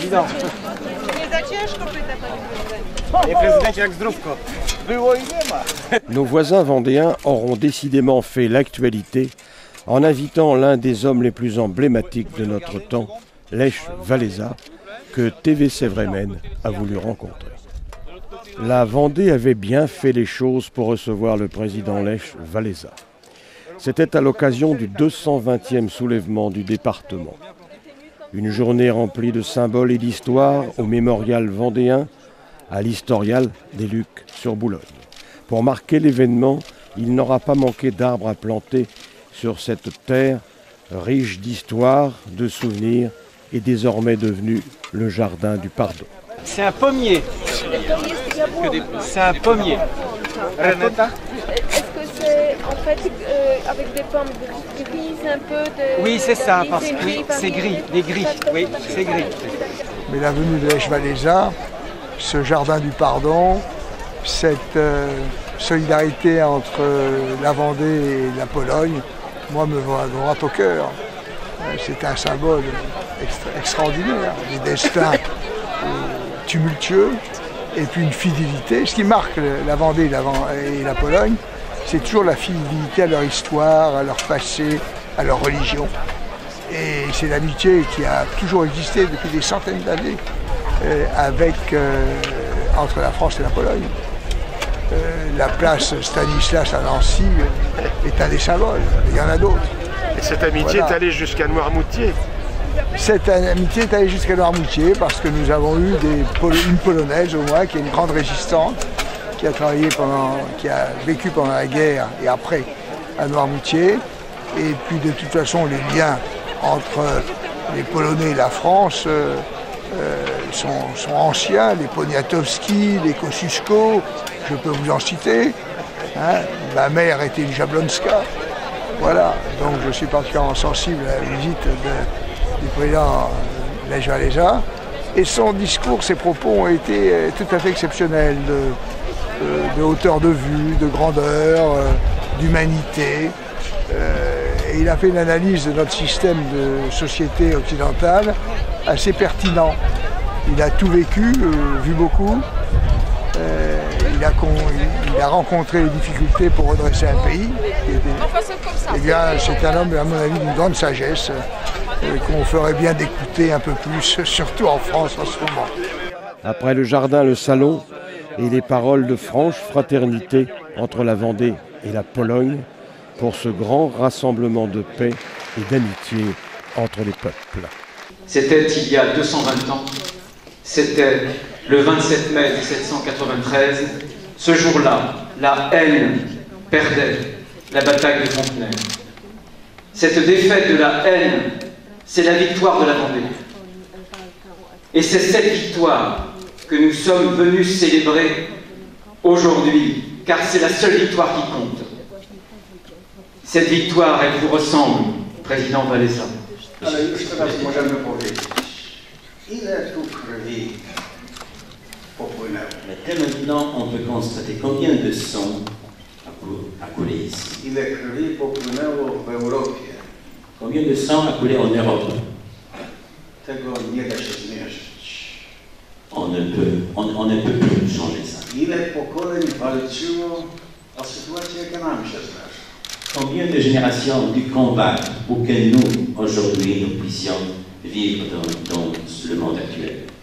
président. Nos voisins vendéens auront décidément fait l'actualité en invitant l'un des hommes les plus emblématiques de notre temps, Lech Walesa, que TVC Vrémen a voulu rencontrer. La Vendée avait bien fait les choses pour recevoir le président Lech Walesa. C'était à l'occasion du 220e soulèvement du département. Une journée remplie de symboles et d'histoire au mémorial vendéen, à l'historial des Lucs sur Boulogne. Pour marquer l'événement, il n'aura pas manqué d'arbres à planter sur cette terre riche d'histoire, de souvenirs et désormais devenue le jardin du pardon. C'est un pommier. C'est un pommier. Renata? Est-ce que c'est en fait avec des pommes grises un peu de... Oui, c'est ça, parce que oui, c'est gris, des gris, oui, c'est gris. Mais la venue de Lech Walesa, ce jardin du pardon, cette solidarité entre la Vendée et la Pologne, moi, me va droit au cœur. C'est un symbole extraordinaire, des destins tumultueux et puis une fidélité. Ce qui marque la Vendée et la Pologne, c'est toujours la fidélité à leur histoire, à leur passé, à leur religion. Et c'est l'amitié qui a toujours existé depuis des centaines d'années entre la France et la Pologne. La place Stanislas à Nancy est un des symboles, il y en a d'autres. Et cette amitié est allée jusqu'à Noirmoutier. Cette amitié est allée jusqu'à Noirmoutier parce que nous avons eu une Polonaise au moins qui est une grande résistante, qui a vécu pendant la guerre et après à Noirmoutier. Et puis de toute façon les liens entre les Polonais et la France sont anciens, les Poniatowski, les Kosciuszko, je peux vous en citer. Hein. Ma mère était une Jablonska. Voilà, donc je suis particulièrement sensible à la visite du président Lech Walesa. Et son discours, ses propos ont été tout à fait exceptionnels, de hauteur de vue, de grandeur, d'humanité. Et il a fait une analyse de notre système de société occidentale assez pertinent. Il a tout vécu, vu beaucoup. Il a rencontré les difficultés pour redresser un pays. Eh bien, c'est un homme, à mon avis, d'une grande sagesse qu'on ferait bien d'écouter un peu plus, surtout en France en ce moment. Après le jardin, le salon et les paroles de franche fraternité entre la Vendée et la Pologne pour ce grand rassemblement de paix et d'amitié entre les peuples. C'était il y a 220 ans. C'était le 27 mai 1793. Ce jour-là, la haine perdait la bataille de Fontenay. Cette défaite de la haine, c'est la victoire de la Vendée. Et c'est cette victoire que nous sommes venus célébrer aujourd'hui, car c'est la seule victoire qui compte. Cette victoire, elle vous ressemble, président Walesa. Mais dès maintenant, on peut constater combien de sang a coulé ici. Combien de sang a coulé en Europe? On ne peut plus changer ça. Combien de générations ont dû combattre pour que nous, aujourd'hui, nous puissions vivre dans le monde actuel?